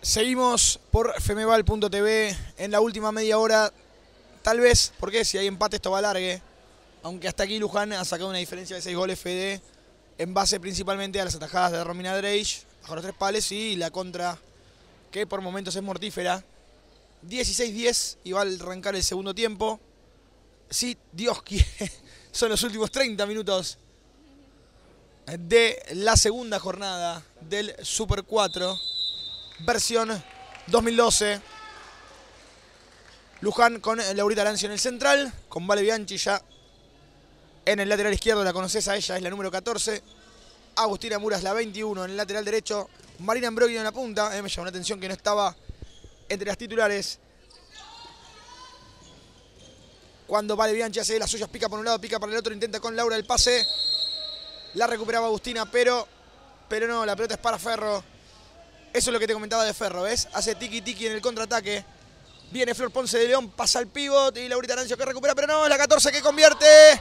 Seguimos por femeval.tv en la última media hora. Tal vez, porque si hay empate esto va a alargue. Aunque hasta aquí Luján ha sacado una diferencia de 6 goles, Fede, en base principalmente a las atajadas de Romina Dreysch, bajo los 3 pales, y la contra, que por momentos es mortífera. 16-10 y va a arrancar el segundo tiempo. Si Dios quiere, son los últimos 30 minutos de la segunda jornada del Super 4. Versión 2012. Luján con Laurita Arancio en el central, con Vale Bianchi ya en el lateral izquierdo, la conoces a ella, es la número 14. Agustina Muras, la 21, en el lateral derecho. Marina Ambrogio en la punta, me llamó la atención que no estaba entre las titulares. Cuando Vale Bianchi hace las suyas, pica por un lado, pica para el otro, intenta con Laura el pase. La recuperaba Agustina, pero no, la pelota es para Ferro. Eso es lo que te comentaba de Ferro, ¿ves? Hace tiki-tiki en el contraataque. Viene Flor Ponce de León, pasa el pívot y Laurita Arancio que recupera, pero no, es la 14 que convierte.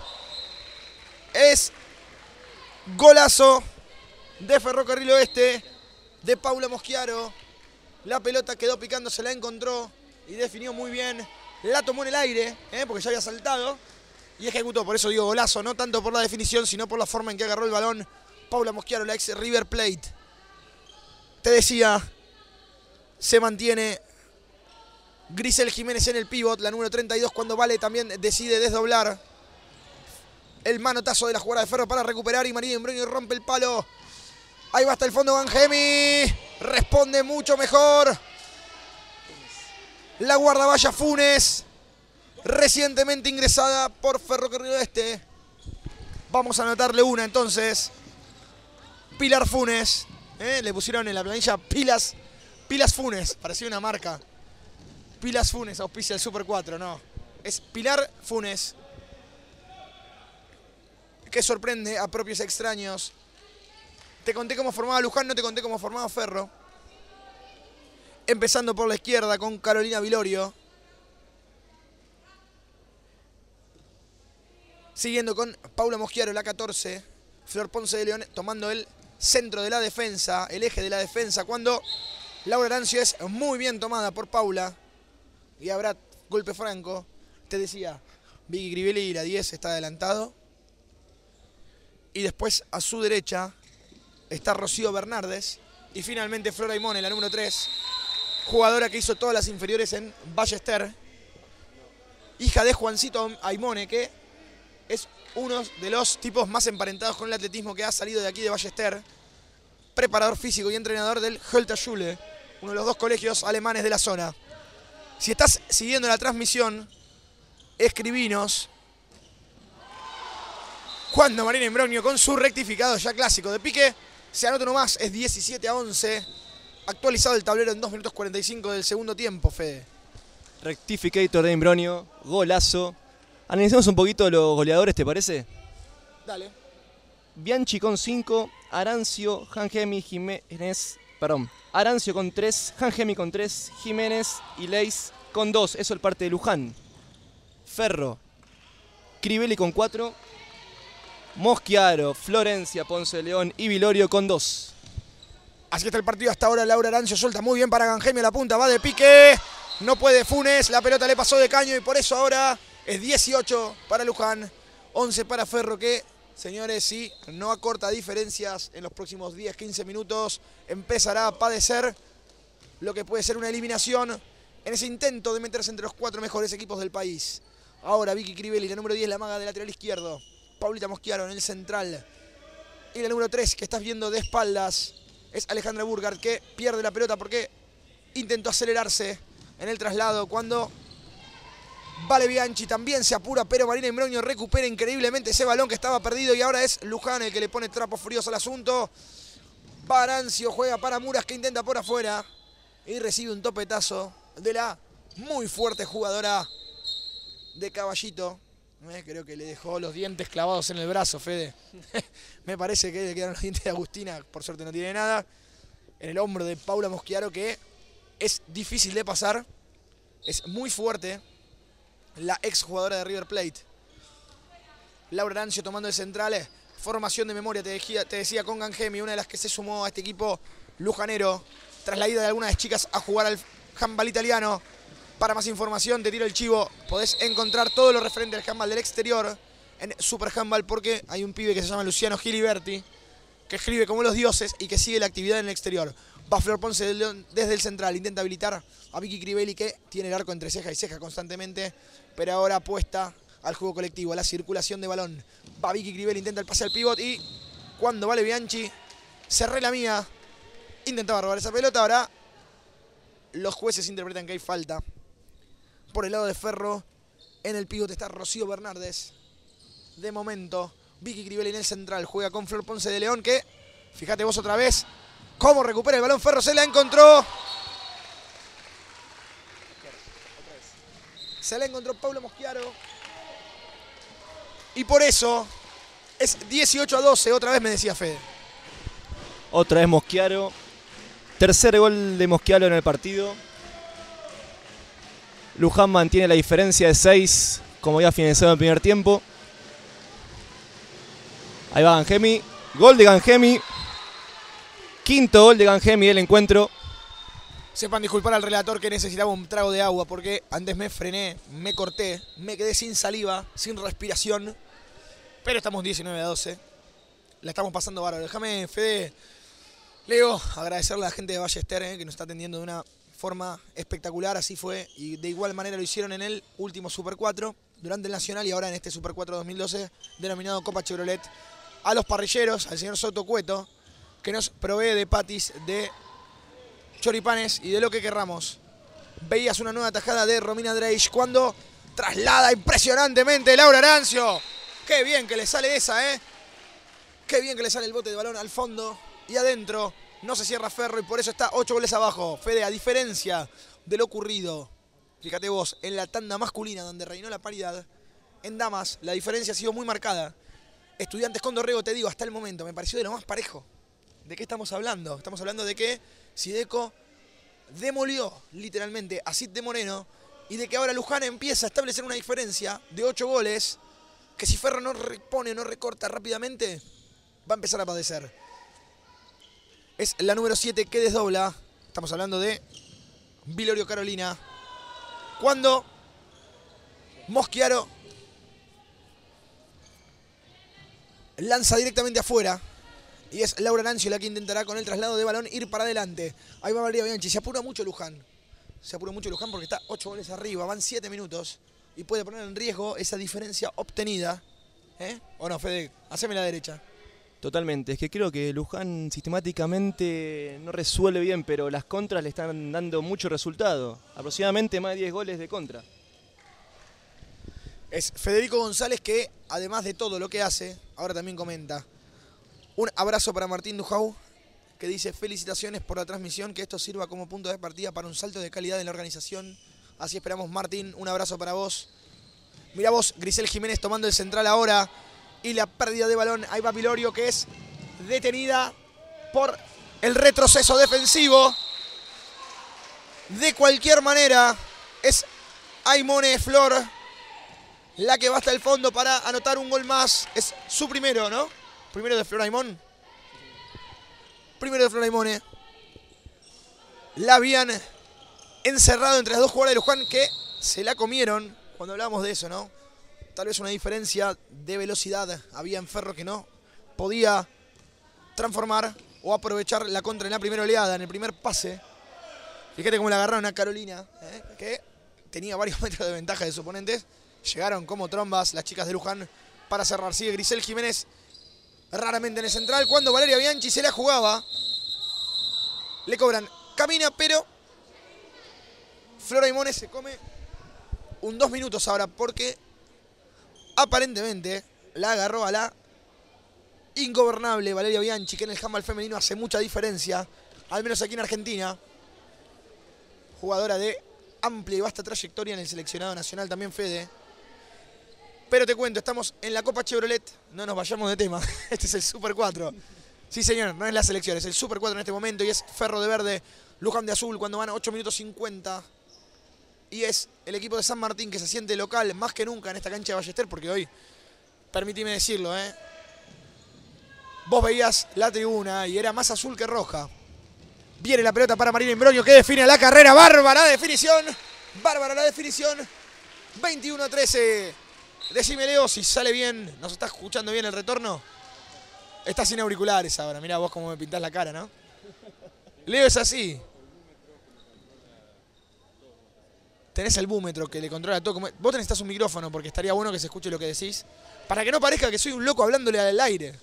Es golazo de Ferrocarril Oeste, de Paula Moschiaro. La pelota quedó picando, se la encontró y definió muy bien. La tomó en el aire, porque ya había saltado, y ejecutó. Por eso digo golazo, no tanto por la definición, sino por la forma en que agarró el balón Paula Moschiaro, la ex River Plate. Te decía, se mantiene Grisel Jiménez en el pívot, la número 32, cuando Vale también decide desdoblar. El manotazo de la jugada de Ferro para recuperar y María Imbrogno rompe el palo. Ahí va hasta el fondo Gangemi. Responde mucho mejor la guardaballa Funes, recientemente ingresada por Ferrocarril Oeste. Vamos a anotarle una entonces. Pilar Funes. Le pusieron en la planilla Pilas Funes. Parecía una marca. Pilas Funes, auspicia el Super 4. No, es Pilar Funes, que sorprende a propios extraños. Te conté cómo formaba Luján, no te conté cómo formaba Ferro. Empezando por la izquierda con Carolina Vilorio. Siguiendo con Paula Moschiaro, la 14. Flor Ponce de León tomando el centro de la defensa, el eje de la defensa, cuando Laura Arancio es muy bien tomada por Paula. Y habrá golpe franco. Te decía, Vicky Crivelli, la 10, está adelantado. Y después a su derecha está Rocío Bernardes. Y finalmente Flora Aimone, la número 3. Jugadora que hizo todas las inferiores en Ballester. Hija de Juancito Aimone, que es uno de los tipos más emparentados con el atletismo que ha salido de aquí de Ballester. Preparador físico y entrenador del Hölter Schule, uno de los 2 colegios alemanes de la zona. Si estás siguiendo la transmisión, escribinos cuando Marina Imbrogno con su rectificado ya clásico de pique se anota nomás. Es 17-11. Actualizado el tablero en 2 minutos 45 del segundo tiempo, Fede. Rectificator de Imbrogno, golazo. Analicemos un poquito los goleadores, ¿te parece? Dale. Bianchi con 5, Arancio, Jangemi, Jiménez, Arancio con 3, Jangemi con 3, Jiménez y Leis con 2. Eso es parte de Luján. Ferro, Crivelli con 4, Moschiaro, Florencia, Ponce de León y Vilorio con 2. Así está el partido hasta ahora. Laura Arancio suelta muy bien para Gangemi a la punta, va de pique. No puede Funes, la pelota le pasó de caño y por eso ahora es 18 para Luján, 11 para Ferro, que, señores, si no acorta diferencias en los próximos 10-15 minutos, empezará a padecer lo que puede ser una eliminación en ese intento de meterse entre los 4 mejores equipos del país. Ahora Vicky Crivelli, la número 10, la maga del lateral izquierdo. Paulita Moschiaro en el central. Y la número 3, que estás viendo de espaldas, es Alejandra Burgard, que pierde la pelota porque intentó acelerarse en el traslado cuando Vale Bianchi también se apura, pero Marina Imbrogno recupera increíblemente ese balón que estaba perdido y ahora es Luján el que le pone trapos fríos al asunto. Barancio juega para Muras, que intenta por afuera y recibe un topetazo de la muy fuerte jugadora de Caballito. Creo que le dejó los dientes clavados en el brazo, Fede. Me parece que le quedaron los dientes de Agustina, por suerte no tiene nada. En el hombro de Paula Moschiaro, que es difícil de pasar. Es muy fuerte. La ex jugadora de River Plate. Laura Arancio tomando el central. Formación de memoria, te decía con Gangemi, una de las que se sumó a este equipo lujanero. tras la ida de algunas chicas a jugar al handball italiano. Para más información, te tiro el chivo, podés encontrar todo lo referente al handball del exterior en Super Handball, porque hay un pibe que se llama Luciano Giliberti, que escribe como los dioses y que sigue la actividad en el exterior. Va Flor Ponce desde el central, intenta habilitar a Vicky Crivelli, que tiene el arco entre ceja y ceja constantemente, pero ahora apuesta al juego colectivo, a la circulación de balón. Va Vicky Crivelli, intenta el pase al pivot y cuando vale Bianchi, cerré la mía, intentaba robar esa pelota. Ahora los jueces interpretan que hay falta. Por el lado de Ferro, en el pívot está Rocío Bernardes. De momento, Vicky Crivelli en el central. Juega con Flor Ponce de León, que, fíjate vos otra vez, cómo recupera el balón Ferro. Se la encontró. Se la encontró Paulo Moschiaro. Y por eso es 18-12. Otra vez me decía Fede. Otra vez Moschiaro. Tercer gol de Moschiaro en el partido. Luján mantiene la diferencia de 6, como había finalizado el primer tiempo. Ahí va Gangemi. Gol de Gangemi. Quinto gol de Gangemi del encuentro. Sepan disculpar al relator que necesitaba un trago de agua porque antes me frené, me corté, me quedé sin saliva, sin respiración. Pero estamos 19-12. La estamos pasando bárbaro. Déjame, Fede, Leo, agradecerle a la gente de Ballester que nos está atendiendo de una forma espectacular. Así fue, y de igual manera lo hicieron en el último Super 4 durante el Nacional y ahora en este Super 4 2012 denominado Copa Chevrolet. A los parrilleros, al señor Soto Cueto, que nos provee de patis, de choripanes y de lo que querramos. Veías una nueva tajada de Romina Dreisch cuando traslada impresionantemente Laura Arancio. Qué bien que le sale esa, qué bien que le sale el bote de balón al fondo y adentro. No se cierra Ferro y por eso está 8 goles abajo. Fede, a diferencia de lo ocurrido, fíjate vos, en la tanda masculina donde reinó la paridad, en damas la diferencia ha sido muy marcada. Estudiantes con Dorrego, te digo, hasta el momento me pareció de lo más parejo. ¿De qué estamos hablando? Estamos hablando de que Sideco demolió literalmente a Cid de Moreno y de que ahora Luján empieza a establecer una diferencia de 8 goles que si Ferro no repone, no recorta rápidamente, va a empezar a padecer. Es la número 7 que desdobla. Estamos hablando de Vilorio Carolina. Cuando Moschiaro lanza directamente afuera. Y es Laura Arancio la que intentará con el traslado de balón ir para adelante. Ahí va Valeria Bianchi. Se apura mucho Luján. Se apura mucho Luján porque está 8 goles arriba. Van 7 minutos. Y puede poner en riesgo esa diferencia obtenida. ¿O no, Fede? Haceme la derecha. Totalmente, es que creo que Luján sistemáticamente no resuelve bien, pero las contras le están dando mucho resultado. Aproximadamente más de 10 goles de contra. Es Federico González que, además de todo lo que hace, ahora también comenta. Un abrazo para Martín Dujau, que dice: felicitaciones por la transmisión, que esto sirva como punto de partida para un salto de calidad en la organización. Así esperamos, Martín, un abrazo para vos. Mirá vos, Grisel Jiménez tomando el central ahora. Y la pérdida de balón, ahí va Vilorio, que es detenida por el retroceso defensivo. De cualquier manera, es Aimone Flor la que va hasta el fondo para anotar un gol más. Es su primero, ¿no? Primero de Flor Aimón. Primero de Flor Aimone. La habían encerrado entre las dos jugadoras de Luján que se la comieron cuando hablábamos de eso, ¿no? Tal vez una diferencia de velocidad había en Ferro que no podía transformar o aprovechar la contra en la primera oleada, en el primer pase. Fíjate cómo la agarraron a Carolina, que tenía varios metros de ventaja de sus oponentes. Llegaron como trombas las chicas de Luján para cerrar. Sigue Grisel Jiménez raramente en el central. Cuando Valeria Bianchi se la jugaba, le cobran. Camina, pero Flor Aimone se come un 2 minutos ahora porque aparentemente la agarró a la ingobernable Valeria Bianchi, que en el handball femenino hace mucha diferencia, al menos aquí en Argentina. Jugadora de amplia y vasta trayectoria en el seleccionado nacional también, Fede. Pero te cuento, estamos en la Copa Chevrolet, no nos vayamos de tema, este es el Super 4. Sí señor, no es la selección, es el Super 4 en este momento y es Ferro de verde, Luján de azul cuando van a 8 minutos 50. Y es el equipo de San Martín que se siente local más que nunca en esta cancha de Ballester, porque hoy, permitime decirlo, vos veías la tribuna y era más azul que roja. Viene la pelota para Marina Imbrogno que define la carrera. Bárbara definición. Bárbara la definición. 21-13. Decime, Leo, si sale bien. ¿Nos está escuchando bien el retorno? Está sin auriculares ahora. Mirá vos cómo me pintás la cara, ¿no? Leo es así. Tenés el búmetro que le controla todo. Vos necesitas un micrófono porque estaría bueno que se escuche lo que decís. Para que no parezca que soy un loco hablándole al aire.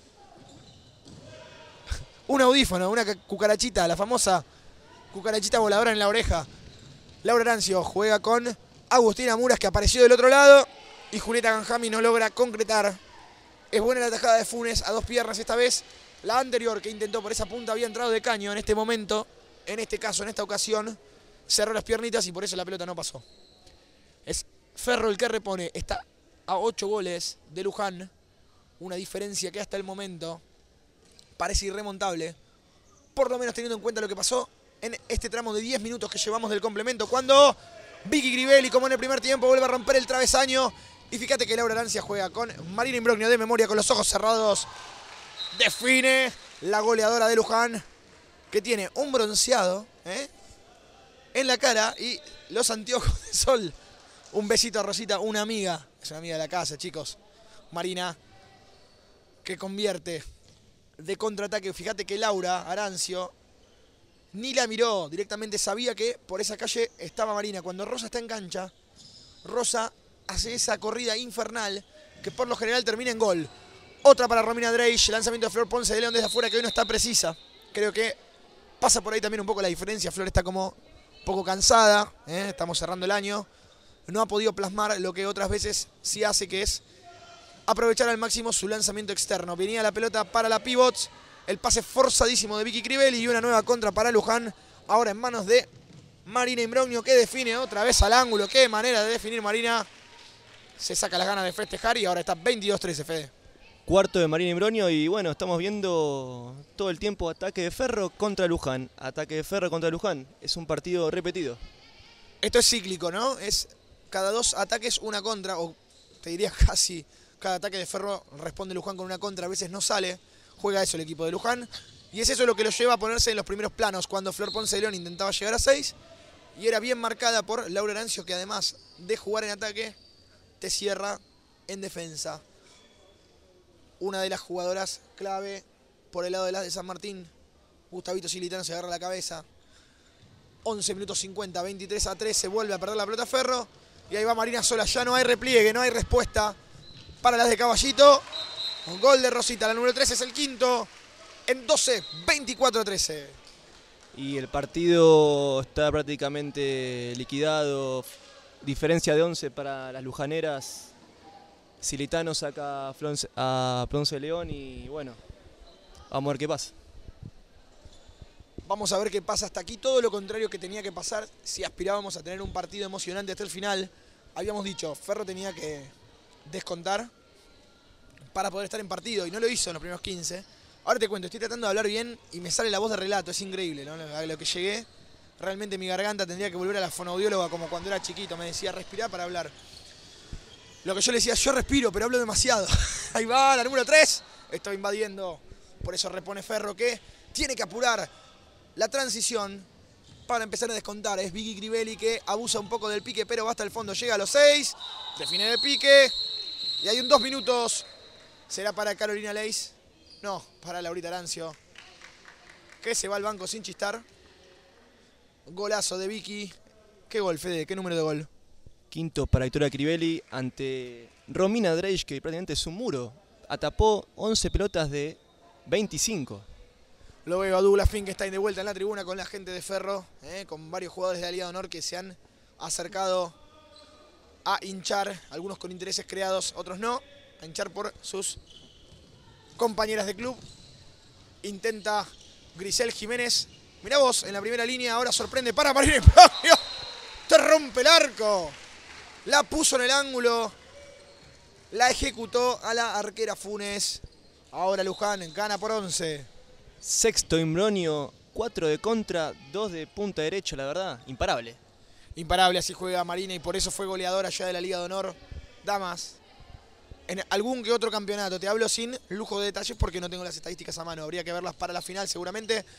Un audífono, una cucarachita, la famosa cucarachita voladora en la oreja. Laura Arancio juega con Agustina Muras, que apareció del otro lado. Y Julieta Ganjami no logra concretar. Es buena la tajada de Funes a dos piernas esta vez. La anterior que intentó por esa punta había entrado de caño en este momento. En este caso, en esta ocasión, cerró las piernitas y por eso la pelota no pasó. Es Ferro el que repone. Está a 8 goles de Luján. Una diferencia que hasta el momento parece irremontable. Por lo menos teniendo en cuenta lo que pasó en este tramo de 10 minutos que llevamos del complemento. Cuando Vicky Crivelli, como en el primer tiempo, vuelve a romper el travesaño. Y fíjate que Laura Arancia juega con Marina Imbrogno de memoria, con los ojos cerrados. Define la goleadora de Luján, que tiene un bronceado en la cara y los anteojos de sol. Un besito a Rosita, una amiga. Es una amiga de la casa, chicos. Marina, que convierte de contraataque. Fíjate que Laura Arancio ni la miró, directamente sabía que por esa calle estaba Marina. Cuando Rosa está en cancha, Rosa hace esa corrida infernal que por lo general termina en gol. Otra para Romina Dreisch, lanzamiento de Flor Ponce de León desde afuera, que hoy no está precisa. Creo que pasa por ahí también un poco la diferencia. Flor está como un poco cansada, estamos cerrando el año. No ha podido plasmar lo que otras veces sí hace, que es aprovechar al máximo su lanzamiento externo. Venía la pelota para la pivots, el pase forzadísimo de Vicky Crivelli y una nueva contra para Luján. Ahora en manos de Marina Imbrogno, que define otra vez al ángulo. Qué manera de definir Marina. Se saca las ganas de festejar y ahora está 22-13, Fede. Cuarto de Marina Imbrogno y bueno, estamos viendo todo el tiempo ataque de Ferro contra Luján. Ataque de Ferro contra Luján. Es un partido repetido. Esto es cíclico, ¿no? Es cada 2 ataques una contra, o te diría casi cada ataque de Ferro responde Luján con una contra. A veces no sale, juega eso el equipo de Luján. Y es eso lo que lo lleva a ponerse en los primeros planos, cuando Flor Ponce de León intentaba llegar a 6. Y era bien marcada por Laura Arancio, que además de jugar en ataque, te cierra en defensa. Una de las jugadoras clave por el lado de las de San Martín. Gustavito Silitano se agarra la cabeza. 11 minutos 50, 23-13. Vuelve a perder la pelota Ferro. Y ahí va Marina sola. Ya no hay repliegue, no hay respuesta para las de Caballito. Un gol de Rosita. La número 13 es el quinto. En 12, 24-13. Y el partido está prácticamente liquidado. Diferencia de 11 para las lujaneras. Silitano saca a Ponce de León y bueno, vamos a ver qué pasa. Vamos a ver qué pasa. Hasta aquí todo lo contrario que tenía que pasar si aspirábamos a tener un partido emocionante hasta el final. Habíamos dicho, Ferro tenía que descontar para poder estar en partido y no lo hizo en los primeros 15. Ahora te cuento, estoy tratando de hablar bien y me sale la voz de relato, es increíble, ¿no? A lo que llegué, realmente mi garganta tendría que volver a la fonoaudióloga como cuando era chiquito, me decía respirar para hablar. Lo que yo le decía, yo respiro, pero hablo demasiado. Ahí va, la número 3. Estoy invadiendo. Por eso repone Ferro, que tiene que apurar la transición para empezar a descontar. Es Vicky Crivelli que abusa un poco del pique, pero va hasta el fondo. Llega a los 6. Define el pique. Y hay un 2 minutos. ¿Será para Carolina Leis? No, para Laurita Arancio, que se va al banco sin chistar. Golazo de Vicky. ¿Qué gol, Fede? ¿Qué número de gol? Quinto para Victoria Crivelli ante Romina Dreisch, que prácticamente es un muro. Atapó 11 pelotas de 25. Lo veo a Douglas Finkenstein de vuelta en la tribuna con la gente de Ferro, con varios jugadores de la Liga de Honor que se han acercado a hinchar, algunos con intereses creados, otros no, a hinchar por sus compañeras de club. Intenta Grisel Jiménez. Mirá vos, en la primera línea, ahora sorprende para Marina Imbrogno. Te rompe el arco. La puso en el ángulo. La ejecutó a la arquera Funes. Ahora Luján gana por 11. Sexto Imbrogno, 4 de contra, 2 de punta derecha, la verdad, imparable. Imparable, así juega Marina y por eso fue goleadora ya de la Liga de Honor. Damas, en algún que otro campeonato. Te hablo sin lujo de detalles porque no tengo las estadísticas a mano. Habría que verlas para la final seguramente.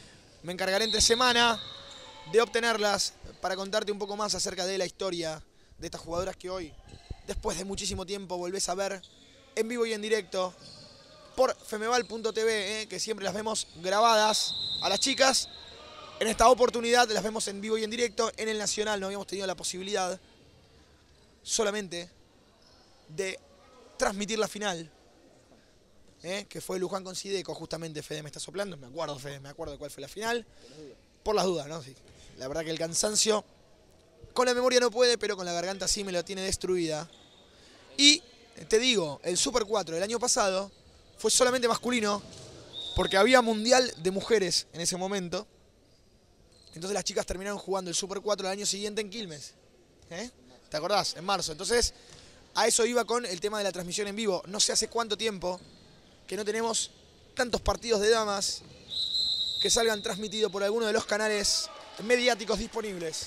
Me encargaré entre semana de obtenerlas para contarte un poco más acerca de la historia de estas jugadoras que hoy, después de muchísimo tiempo, volvés a ver en vivo y en directo por femeval.tv, que siempre las vemos grabadas a las chicas. En esta oportunidad las vemos en vivo y en directo. En el Nacional no habíamos tenido la posibilidad solamente de transmitir la final, que fue Luján con Sideco, justamente. Fede me está soplando, me acuerdo, Fede, me acuerdo de cuál fue la final. Por las dudas, ¿no? Sí. La verdad que el cansancio con la memoria no puede, pero con la garganta sí me la tiene destruida. Y te digo, el Super 4 del año pasado fue solamente masculino, porque había Mundial de Mujeres en ese momento. Entonces las chicas terminaron jugando el Super 4 el año siguiente en Quilmes. ¿Te acordás? En marzo. Entonces, a eso iba con el tema de la transmisión en vivo. No sé hace cuánto tiempo que no tenemos tantos partidos de damas que salgan transmitidos por alguno de los canales mediáticos disponibles.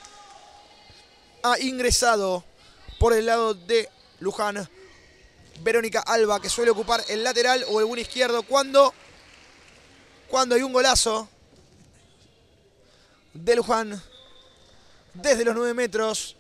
Ha ingresado por el lado de Luján Verónica Alba, que suele ocupar el lateral o el wing izquierdo cuando hay un golazo de Luján desde los 9 metros.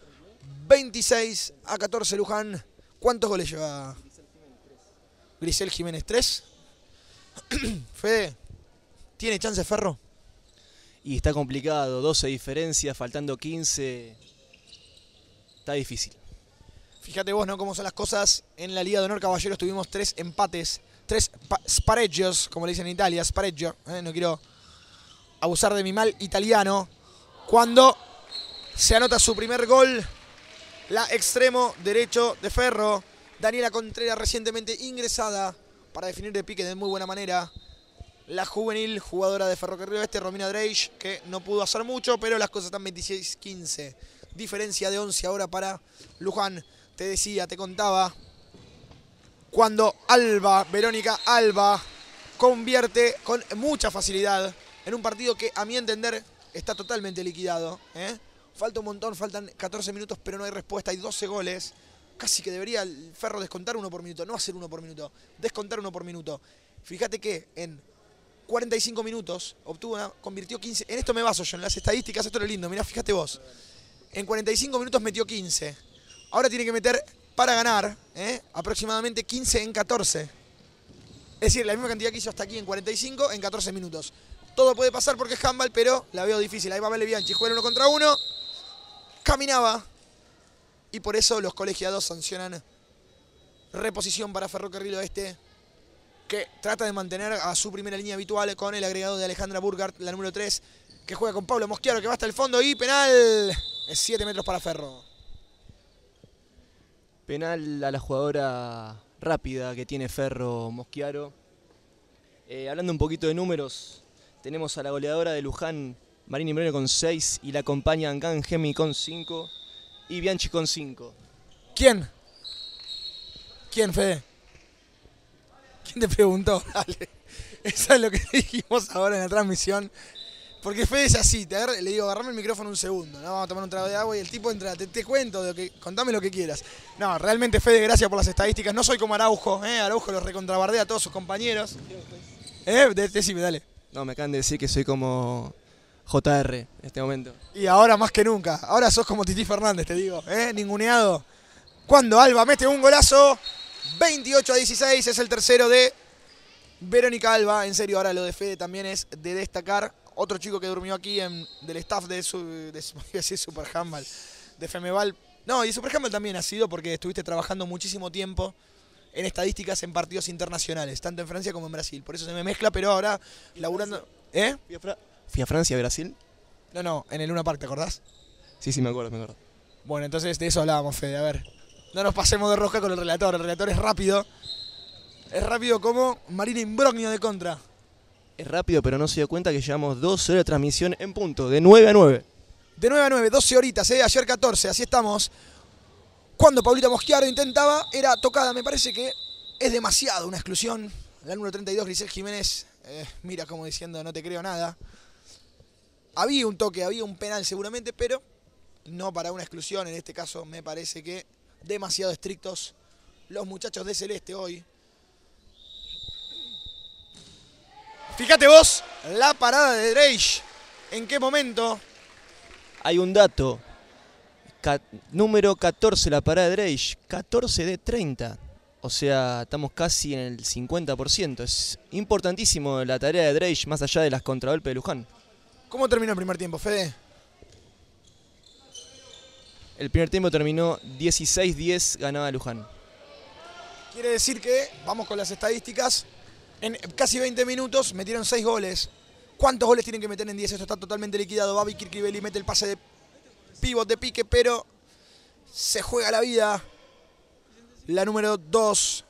26-14 Luján. ¿Cuántos goles lleva Grisel Jiménez? 3. Fede, ¿tiene chance Ferro? Y está complicado, 12 diferencias, faltando 15. Está difícil. Fíjate vos, ¿no? Cómo son las cosas. En la Liga de Honor Caballeros tuvimos 3 empates, 3 spareggios, como le dicen en Italia, spareggio. No quiero abusar de mi mal italiano. Cuando se anota su primer gol, la extremo derecho de Ferro, Daniela Contreras, recientemente ingresada para definir de pique de muy buena manera. La juvenil jugadora de Ferrocarril Oeste, Romina Dreisch, que no pudo hacer mucho, pero las cosas están 26-15. Diferencia de 11 ahora para Luján. Te decía, te contaba, cuando Alba, Verónica Alba, convierte con mucha facilidad en un partido que, a mi entender, está totalmente liquidado. Falta un montón, faltan 14 minutos, pero no hay respuesta. Hay 12 goles. Casi que debería el Ferro descontar 1 por minuto. No hacer 1 por minuto, descontar 1 por minuto. Fíjate que en 45 minutos convirtió 15. En esto me baso yo, en las estadísticas, esto es lo lindo. Mirá, fíjate vos. En 45 minutos metió 15. Ahora tiene que meter, para ganar, aproximadamente 15 en 14. Es decir, la misma cantidad que hizo hasta aquí en 45 en 14 minutos. Todo puede pasar porque es handball, pero la veo difícil. Ahí va Mele Bianchi, juega 1 contra 1. Caminaba. Y por eso los colegiados sancionan reposición para Ferrocarril Oeste, que trata de mantener a su primera línea habitual con el agregado de Alejandra Burgart, la número 3, que juega con Pablo Mosquiaro, que va hasta el fondo y penal. Es 7 metros para Ferro. Penal a la jugadora rápida que tiene Ferro, Mosquiaro. Hablando un poquito de números, tenemos a la goleadora de Luján, Marini Moreno, con 6, y la acompañan Gangemi con 5 y Bianchi con 5. ¿Quién? ¿Quién, Fede? ¿Quién te preguntó? Dale. Eso es lo que dijimos ahora en la transmisión. Porque Fede es así, le digo, agarrame el micrófono un segundo, ¿no? Vamos a tomar un trago de agua y el tipo entra, te cuento, contame lo que quieras. No, realmente, Fede, gracias por las estadísticas. No soy como Araujo, Araujo los recontrabardea a todos sus compañeros. Decime, dale. No, me acaban de decir que soy como JR en este momento. Y ahora más que nunca, ahora sos como Titi Fernández, te digo, ninguneado. Cuando Alba mete un golazo, 28-16, es el tercero de Verónica Alba. En serio, ahora lo de Fede también es de destacar. Otro chico que durmió aquí del staff de Super Handball, de Femeval. No, y Super Handball también ha sido porque estuviste trabajando muchísimo tiempo en estadísticas en partidos internacionales, tanto en Francia como en Brasil. Por eso se me mezcla, pero ahora laburando... ¿Fui a Francia, Brasil? No, en el Luna Park, ¿te acordás? Sí, me acuerdo. Bueno, entonces de eso hablábamos, Fede. A ver, no nos pasemos de rosca con el relator es rápido. Es rápido como Marina Imbrogno de contra. Es rápido, pero no se dio cuenta que llevamos 12 horas de transmisión en punto, de 9 a 9. De 9 a 9, 12 horitas, ayer 14, así estamos. Cuando Paulita Mosquiaro intentaba, era tocada, me parece que es demasiado una exclusión. La número 32, Grisel Jiménez, mira como diciendo no te creo nada. Había un toque, había un penal seguramente, pero no para una exclusión. En este caso me parece que demasiado estrictos los muchachos de Celeste hoy. Fíjate vos, la parada de Dreisch. ¿En qué momento? Hay un dato. Número 14 la parada de Dreisch. 14 de 30. O sea, estamos casi en el 50%. Es importantísimo la tarea de Dreisch, más allá de las contragolpes de Luján. ¿Cómo terminó el primer tiempo, Fede? El primer tiempo terminó 16-10, ganaba Luján. Quiere decir que, vamos con las estadísticas, en casi 20 minutos metieron 6 goles. ¿Cuántos goles tienen que meter en 10? Esto está totalmente liquidado. Babi Kirkibeli mete el pase de pívot de pique, pero se juega la vida. La número 2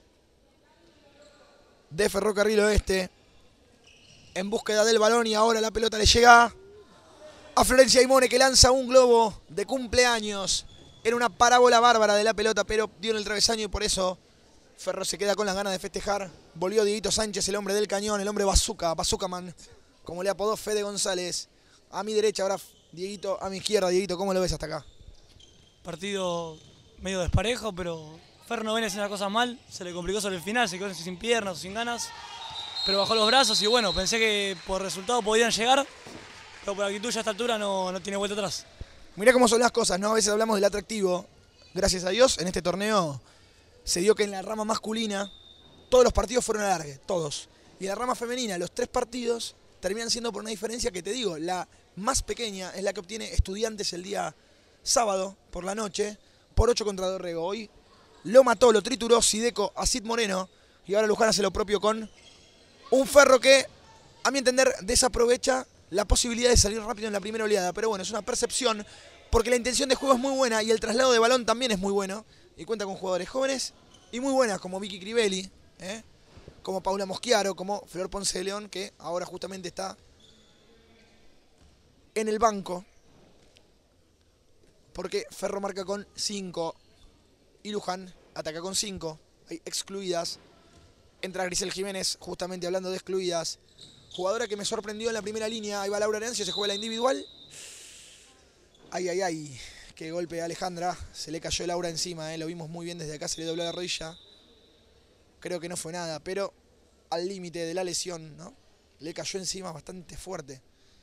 de Ferrocarril Oeste en búsqueda del balón y ahora la pelota le llega a Florencia Aimone, que lanza un globo de cumpleaños. Era una parábola bárbara de la pelota, pero dio en el travesaño y por eso Ferro se queda con las ganas de festejar. Volvió Dieguito Sánchez, el hombre del cañón, el hombre bazooka, bazookaman, como le apodó Fede González. A mi derecha ahora Dieguito, a mi izquierda Dieguito, ¿cómo lo ves hasta acá? Partido medio desparejo, pero Ferro no viene haciendo las cosas mal. Se le complicó sobre el final, se quedó sin piernas o sin ganas. Pero bajó los brazos y bueno, pensé que por resultado podían llegar. Pero por actitud ya a esta altura no tiene vuelta atrás. Mirá cómo son las cosas, ¿no? A veces hablamos del atractivo. Gracias a Dios, en este torneo se dio que en la rama masculina todos los partidos fueron alargue, todos. Y en la rama femenina, los 3 partidos terminan siendo por una diferencia que te digo, la más pequeña es la que obtiene Estudiantes el día sábado por la noche, por 8 contra Dorrego. Hoy lo mató, lo trituró Sideco a Cid Moreno y ahora Luján hace lo propio con un Ferro que, a mi entender, desaprovecha la posibilidad de salir rápido en la primera oleada. Pero bueno, es una percepción porque la intención de juego es muy buena y el traslado de balón también es muy bueno. Y cuenta con jugadores jóvenes y muy buenas como Vicky Crivelli, como Paula Moschiaro, como Flor Ponce de León, que ahora justamente está en el banco. Porque Ferro marca con 5 y Luján ataca con 5. Hay excluidas. Entra Grisel Jiménez, justamente hablando de excluidas. Jugadora que me sorprendió en la primera línea. Ahí va Laura Arancio, se juega la individual. Ay, ay, ay. Qué golpe de Alejandra. Se le cayó Laura encima, Lo vimos muy bien desde acá, se le dobló la rodilla. Creo que no fue nada, pero al límite de la lesión, ¿no? Le cayó encima bastante fuerte.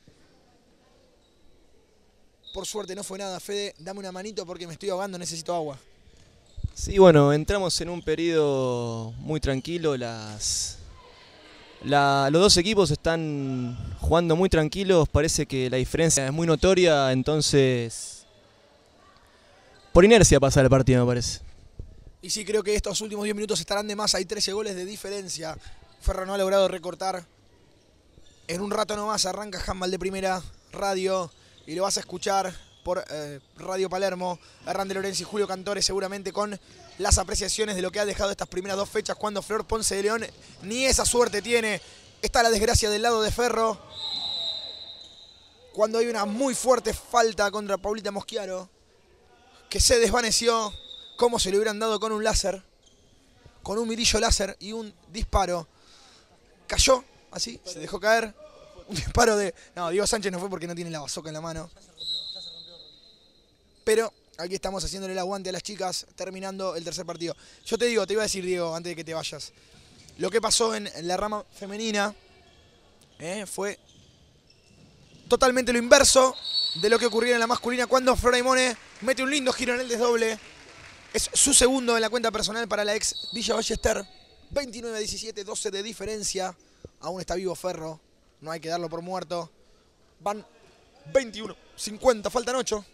Por suerte no fue nada. Fede, dame una manito porque me estoy ahogando, necesito agua. Sí, bueno, entramos en un periodo muy tranquilo. Los 2 equipos están jugando muy tranquilos. Parece que la diferencia es muy notoria, entonces por inercia pasa el partido, me parece. Y sí, creo que estos últimos 10 minutos estarán de más. Hay 13 goles de diferencia. Ferro no ha logrado recortar. En un rato nomás arranca Handball de Primera Radio y lo vas a escuchar por Radio Palermo. Hernán de Lorenzi y Julio Cantore seguramente con las apreciaciones de lo que ha dejado estas primeras 2 fechas cuando Flor Ponce de León ni esa suerte tiene. Está la desgracia del lado de Ferro. Cuando hay una muy fuerte falta contra Paulita Moschiaro, que se desvaneció como se le hubieran dado con un láser, con un mirillo láser y un disparo. Cayó, así, se dejó caer. Un disparo de... No, Diego Sánchez no fue porque no tiene la bazooka en la mano. Pero aquí estamos haciéndole el aguante a las chicas, terminando el tercer partido. Yo te iba a decir, Diego, antes de que te vayas. Lo que pasó en la rama femenina fue totalmente lo inverso de lo que ocurrió en la masculina cuando Flor Aimone mete un lindo giro en el desdoble. Es su segundo en la cuenta personal para la ex Villa Ballester. 29-17, 12 de diferencia. Aún está vivo Ferro. No hay que darlo por muerto. Van 21-50, faltan 8.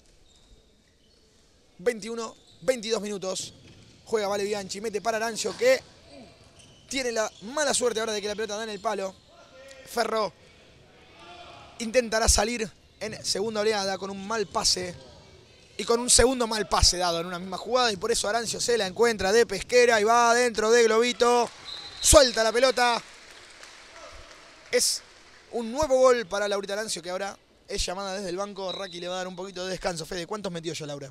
21-22 minutos. Juega Vale Bianchi, mete para Arancio que tiene la mala suerte ahora de que la pelota da en el palo. Ferro intentará salir en segunda oleada con un mal pase y con un segundo mal pase dado en una misma jugada y por eso Arancio se la encuentra de pesquera y va adentro de globito. Suelta la pelota. Es un nuevo gol para Laurita Arancio que ahora es llamada desde el banco. Raki le va a dar un poquito de descanso. Fede, ¿cuántos metió yo, Laura?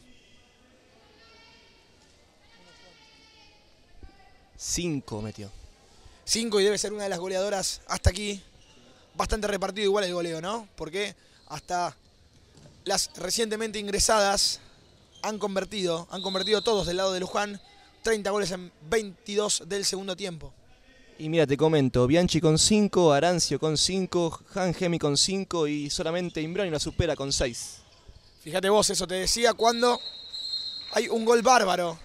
5 metió. 5 y debe ser una de las goleadoras hasta aquí. Bastante repartido igual el goleo, ¿no? Porque hasta las recientemente ingresadas han convertido todos del lado de Luján. 30 goles en 22 del segundo tiempo. Y mira, te comento, Bianchi con 5, Arancio con 5, Hangemi con 5 y solamente Imbroni la supera con 6. Fíjate vos, eso te decía cuando hay un gol bárbaro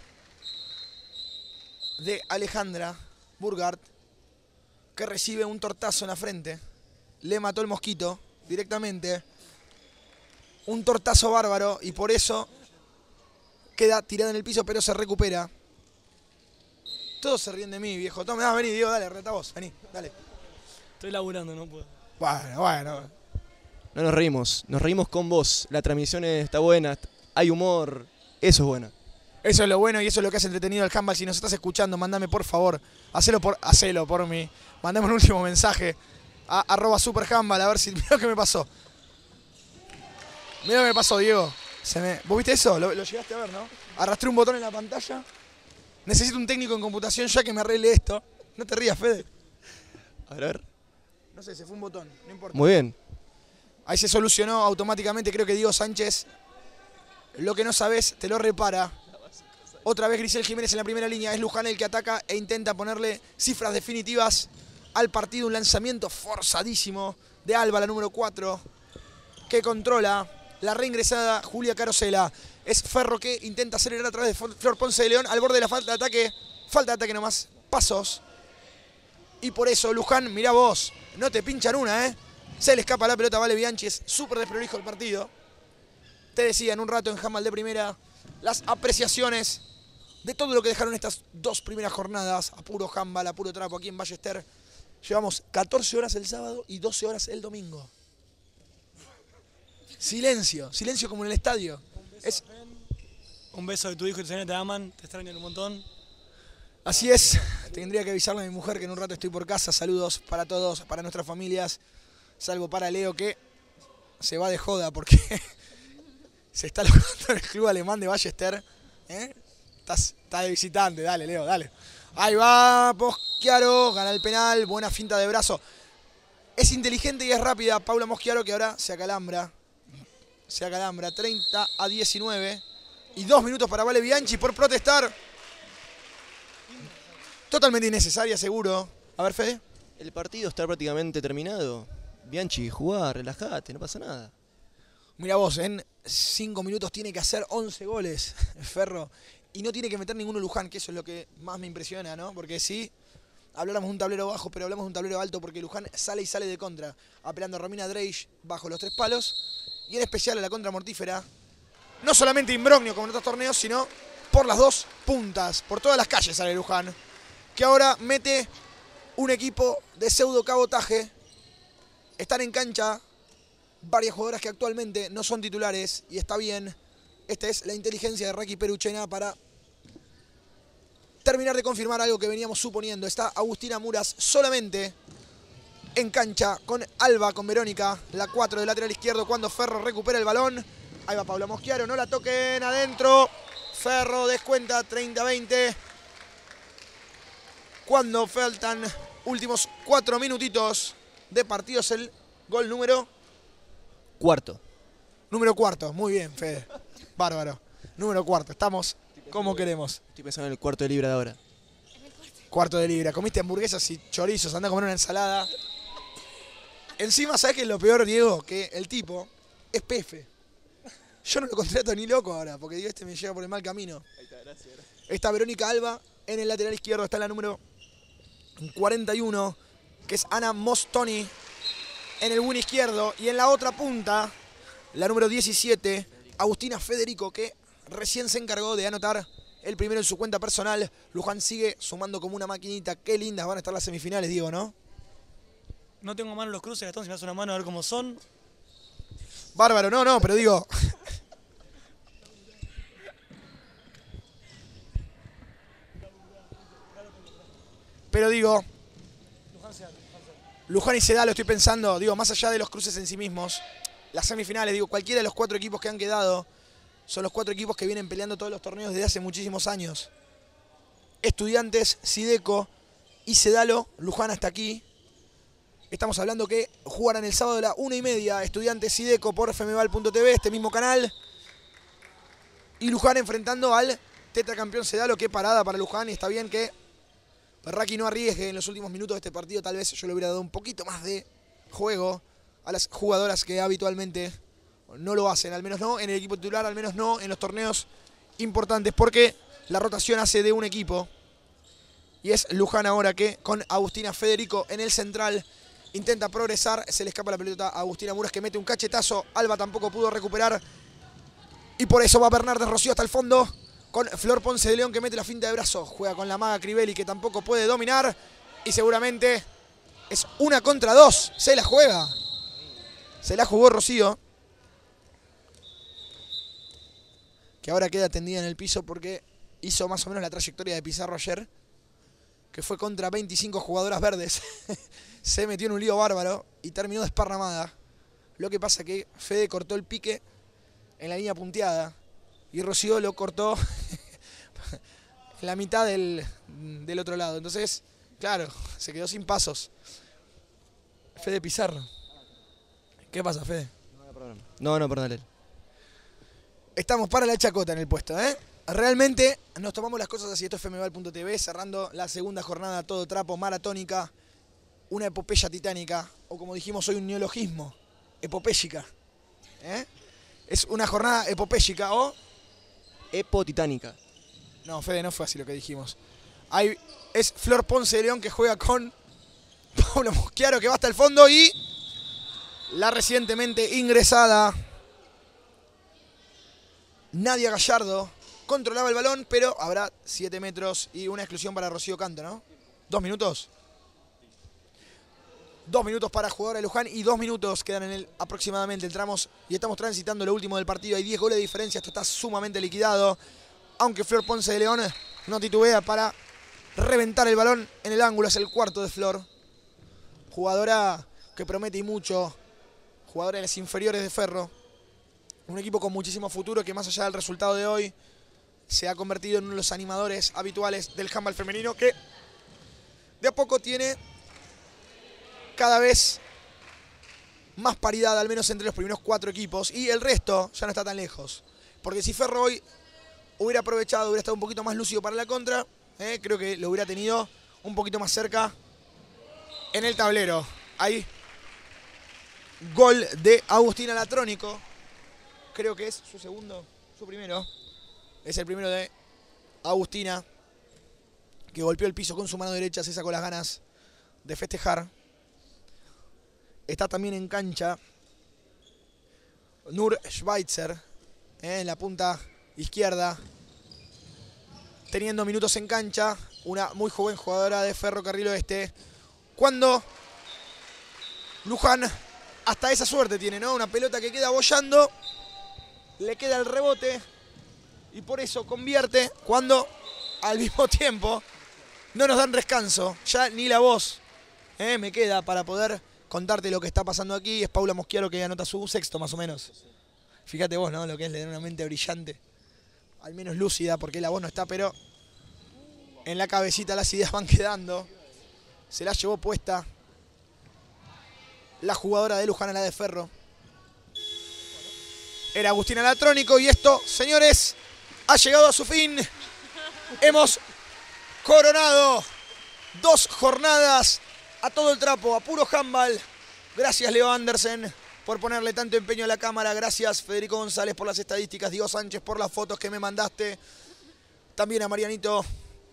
de Alejandra Burgard, que recibe un tortazo en la frente. Le mató el mosquito directamente. Un tortazo bárbaro y por eso queda tirada en el piso, pero se recupera. Todos se ríen de mí, viejo. Toma, vení, Diego, dale, reta vos, vení, dale. Estoy laburando, no puedo. Bueno. No nos reímos con vos. La transmisión está buena, hay humor, eso es bueno. Eso es lo bueno y eso es lo que hace entretenido el handball. Si nos estás escuchando, mandame por favor, hacelo por mí. Mandame un último mensaje a @superhandball, a ver si... Mirá lo que me pasó. Mirá lo que me pasó, Diego. ¿Vos viste eso? Lo llegaste a ver, ¿no? Arrastré un botón en la pantalla. Necesito un técnico en computación ya que me arregle esto. No te rías, Fede. A ver. No sé, se fue un botón, no importa. Muy bien. Ahí se solucionó automáticamente, creo que Diego Sánchez, lo que no sabes, te lo repara. Otra vez Grisel Jiménez en la primera línea, es Luján el que ataca e intenta ponerle cifras definitivas al partido. Un lanzamiento forzadísimo de Alba, la número 4, que controla la reingresada Julia Carosela. Es Ferro que intenta acelerar a través de Flor Ponce de León al borde de la falta de ataque nomás, pasos. Y por eso Luján, mirá vos, no te pinchan una, ¿eh? Se le escapa la pelota a Vale Bianchi, es súper desprolijo el partido. Te decía en un rato en handball de primera las apreciaciones de todo lo que dejaron estas 2 primeras jornadas. A puro handball, a puro trapo aquí en Ballester. Llevamos 14 horas el sábado y 12 horas el domingo. Silencio como en el estadio. Un beso de tu hijo y tu señora te aman, te extrañan un montón. Así es, tendría que avisarle a mi mujer que en un rato estoy por casa. Saludos para todos, para nuestras familias. Salvo para Leo que se va de joda porque se está logrando en el club alemán de Ballester. Está de visitante, dale Leo, dale. Ahí va Moschiaro, gana el penal, buena finta de brazo. Es inteligente y es rápida Paula Moschiaro, que ahora se acalambra. 30-19. Y 2 minutos para Vale Bianchi por protestar. Totalmente innecesaria, seguro. A ver, Fede. El partido está prácticamente terminado. Bianchi, jugá, relajate, no pasa nada. Mira vos, en 5 minutos tiene que hacer 11 goles, Ferro. Y no tiene que meter ninguno Luján, que eso es lo que más me impresiona, ¿no? Porque sí, hablamos de un tablero bajo, pero hablamos de un tablero alto porque Luján sale de contra. Apelando a Romina Dreich bajo los 3 palos. Y en especial a la contra mortífera. No solamente Imbrogno como en otros torneos, sino por las 2 puntas. Por todas las calles sale Luján. Que ahora mete un equipo de pseudo cabotaje. Están en cancha varias jugadoras que actualmente no son titulares y está bien. Esta es la inteligencia de Raki Peruchena para terminar de confirmar algo que veníamos suponiendo. Está Agustina Muras solamente en cancha con Alba, con Verónica, la 4 del lateral izquierdo cuando Ferro recupera el balón. Ahí va Paula Moschiaro, no la toquen adentro. Ferro descuenta 30-20. Cuando faltan últimos 4 minutitos de partidos, el gol número 4. Número 4, muy bien, Fede. Bárbaro. Número 4, estamos como queremos. Estoy pensando en el cuarto de libra de ahora. Cuarto de libra, comiste hamburguesas y chorizos, anda a comer una ensalada. Encima, ¿sabes qué es lo peor, Diego? Que el tipo es Pefe. Yo no lo contrato ni loco ahora, porque digo, me lleva por el mal camino. Ahí está, gracias. Está Verónica Alba en el lateral izquierdo, está la número 41, que es Ana Mostoni en el win izquierdo. Y en la otra punta, la número 17, Agustina Federico, que recién se encargó de anotar el primero en su cuenta personal. Luján sigue sumando como una maquinita. Qué lindas van a estar las semifinales, Diego, ¿no? No tengo mano en los cruces, Gastón, si me das una mano a ver cómo son. Bárbaro, no, pero digo... Pero digo, Luján y Sedal, lo estoy pensando, digo, más allá de los cruces en sí mismos, las semifinales, digo, cualquiera de los 4 equipos que han quedado, son los 4 equipos que vienen peleando todos los torneos desde hace muchísimos años. Estudiantes, Sideco y Sedalo, Luján hasta aquí. Estamos hablando que jugarán el sábado a la 1:30, Estudiantes Sideco por fmval.tv, este mismo canal. Y Luján enfrentando al tetracampeón Sedalo, qué parada para Luján, y está bien que Perraqui no arriesgue en los últimos minutos de este partido. Tal vez yo le hubiera dado un poquito más de juego a las jugadoras que habitualmente no lo hacen. Al menos no en el equipo titular, al menos no en los torneos importantes. Porque la rotación hace de un equipo. Y es Luján ahora que con Agustina Federico en el central intenta progresar. Se le escapa la pelota a Agustina Muras que mete un cachetazo. Alba tampoco pudo recuperar. Y por eso va Bernardes Rocío hasta el fondo. Con Flor Ponce de León que mete la finta de brazo. Juega con la maga Crivelli que tampoco puede dominar. Y seguramente es 1 contra 2. Se la juega. Se la jugó Rocío. Que ahora queda tendida en el piso porque hizo más o menos la trayectoria de Pizarro ayer. Que fue contra 25 jugadoras verdes. Se metió en un lío bárbaro y terminó desparramada. Lo que pasa que Fede cortó el pique en la línea punteada. Y Rocío lo cortó en la mitad del otro lado. Entonces, claro, se quedó sin pasos. Fede Pizarro. ¿Qué pasa, Fede? No, perdón. Estamos para la chacota en el puesto, ¿eh? Realmente nos tomamos las cosas así. Esto es FMVAL.tv, cerrando la segunda jornada todo trapo, maratónica. Una epopeya titánica. O como dijimos hoy, un neologismo. Epopéyica. ¿Eh? Es una jornada epopéyica o... Epotitánica. No, Fede, no fue así lo que dijimos. Es Flor Ponce de León que juega con Paula Moschiaro que va hasta el fondo y la recientemente ingresada Nadia Gallardo controlaba el balón, pero habrá 7 metros y una exclusión para Rocío Canto, ¿no? 2 minutos. 2 minutos para jugadora de Luján y 2 minutos quedan en el aproximadamente. Entramos y estamos transitando lo último del partido. Hay 10 goles de diferencia. Esto está sumamente liquidado. Aunque Flor Ponce de León no titubea para reventar el balón en el ángulo. Es el cuarto de Flor. Jugadora que promete y mucho. Jugadora de las inferiores de Ferro. Un equipo con muchísimo futuro que más allá del resultado de hoy se ha convertido en uno de los animadores habituales del handball femenino que de a poco tiene cada vez más paridad, al menos entre los primeros 4 equipos. Y el resto ya no está tan lejos. Porque si Ferro hoy hubiera aprovechado, hubiera estado un poquito más lúcido para la contra, creo que lo hubiera tenido un poquito más cerca en el tablero. Ahí, gol de Agustina Latrónico. Creo que es su primero. Es el primero de Agustina, que golpeó el piso con su mano derecha, se sacó las ganas de festejar. Está también en cancha Nur Schweitzer, en la punta izquierda, teniendo minutos en cancha, una muy joven jugadora de Ferrocarril Oeste. Cuando Luján hasta esa suerte tiene, ¿no? Una pelota que queda boyando, le queda el rebote y por eso convierte cuando al mismo tiempo no nos dan descanso. Ya ni la voz me queda para poder contarte lo que está pasando aquí. Es Paula Moschiaro que anota su sexto más o menos. Fíjate vos, ¿no? Lo que es tener una mente brillante. Al menos lúcida, porque la voz no está, pero en la cabecita las ideas van quedando. Se la llevó puesta la jugadora de Luján a la de Ferro. Era Agustina Latrónico y esto, señores, ha llegado a su fin. Hemos coronado 2 jornadas a todo el trapo, a puro handball. Gracias, Leo Andersen, por ponerle tanto empeño a la cámara. Gracias, Federico González, por las estadísticas. Diego Sánchez, por las fotos que me mandaste. También a Marianito,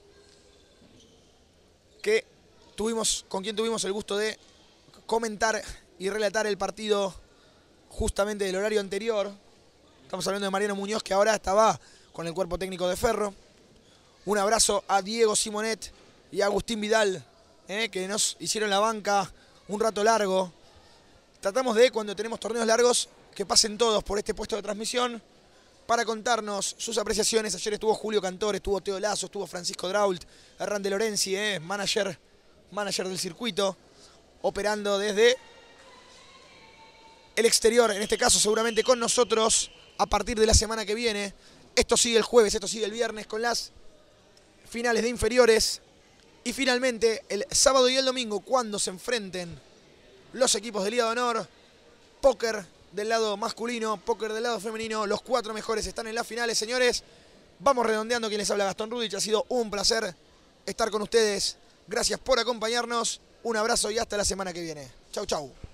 con quien tuvimos el gusto de comentar y relatar el partido justamente del horario anterior. Estamos hablando de Mariano Muñoz, que ahora estaba con el cuerpo técnico de Ferro. Un abrazo a Diego Simonet y a Agustín Vidal, que nos hicieron la banca un rato largo. Tratamos de, cuando tenemos torneos largos, que pasen todos por este puesto de transmisión para contarnos sus apreciaciones. Ayer estuvo Julio Cantor, estuvo Teo Lazo, estuvo Francisco Drault, Hernán de Lorenzi, manager del circuito, operando desde el exterior, en este caso seguramente con nosotros a partir de la semana que viene. Esto sigue el jueves, esto sigue el viernes con las finales de inferiores. Y finalmente, el sábado y el domingo, cuando se enfrenten los equipos de Liga de Honor, póker del lado masculino, póker del lado femenino, los 4 mejores están en las finales, señores. Vamos redondeando. Quien les habla, Gastón Rudich. Ha sido un placer estar con ustedes Gracias por acompañarnos. Un abrazo y hasta la semana que viene. Chau, chau.